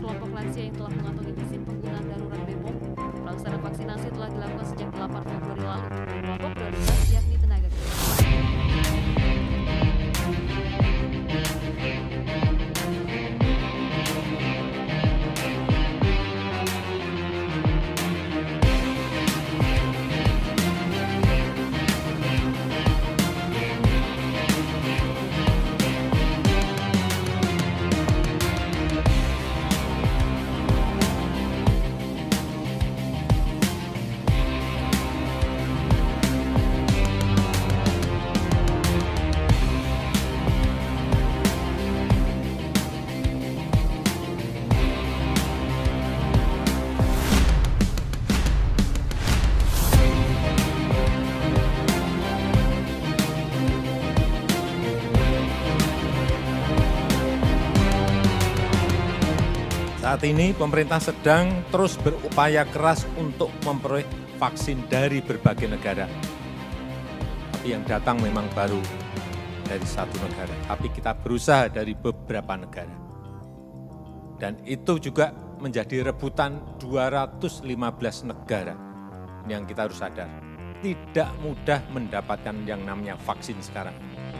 kelompok lansia yang telah mengantongi izin penggunaan darurat BPOM. Pelaksanaan vaksinasi telah dilakukan sejak 8 Februari lalu. Kelompok prioritas yakni tenaga kerja. Saat ini pemerintah sedang terus berupaya keras untuk memperoleh vaksin dari berbagai negara. Tapi yang datang memang baru dari satu negara, tapi kita berusaha dari beberapa negara. Dan itu juga menjadi rebutan 215 negara. Ini yang kita harus sadar. Tidak mudah mendapatkan yang namanya vaksin sekarang.